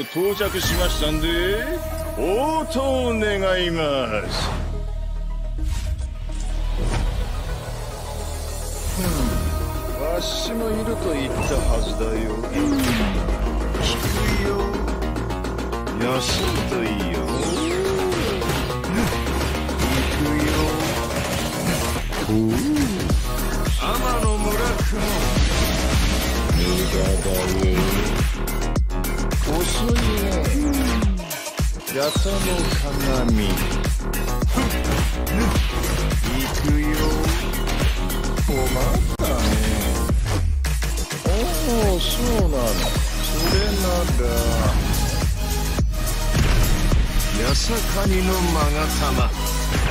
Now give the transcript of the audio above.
到着しましたんで応答願います。わしもいると言ったはずだよ。聞くよ。安いといいよ。行くよ。天の村雲。無駄だよ。遅いね。八田の鏡。行くよ。困ったね。おお、そうなの。それなら八坂にの勾玉。